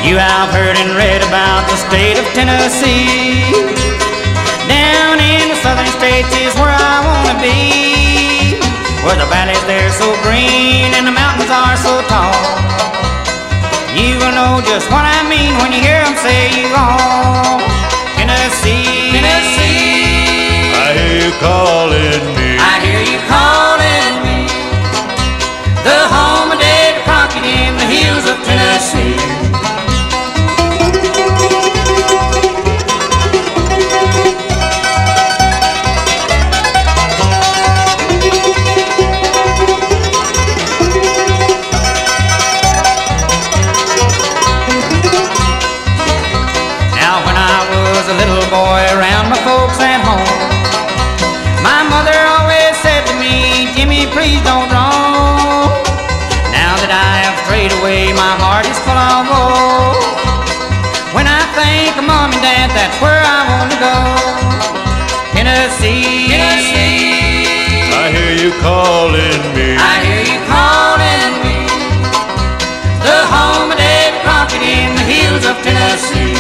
You have heard and read about the state of Tennessee. Down in the southern states is where I want to be, where the valleys they're so green and the mountains are so tall. You will know just what I mean when you hear them say, "Oh, Tennessee, Tennessee." I hear you calling me. I hear you calling me. The home of Davy Crockett in the hills of Tennessee. A little boy around my folks at home, my mother always said to me, "Jimmy, please don't roam." Now that I have strayed away, my heart is full of woe. When I think of Mom and Dad, that's where I want to go. Tennessee, Tennessee. I hear you calling me. I hear you calling me. The home of Davy Crockett in the hills of Tennessee.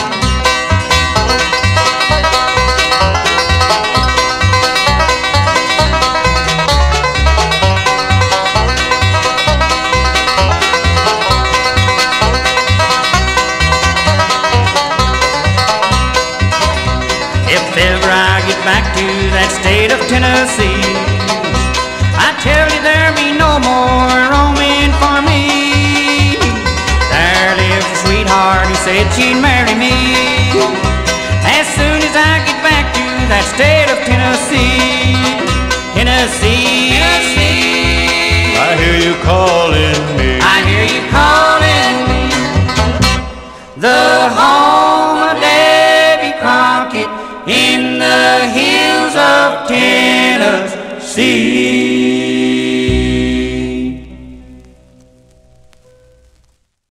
If ever I get back to that state of Tennessee, I tell you there'll be no more roaming for me. There lives a sweetheart who said she'd marry me. As soon as I get back to that state of Tennessee, Tennessee, Tennessee. I hear you calling me. I hear you calling me. The home of Davy Crockett in the hills of Tennessee.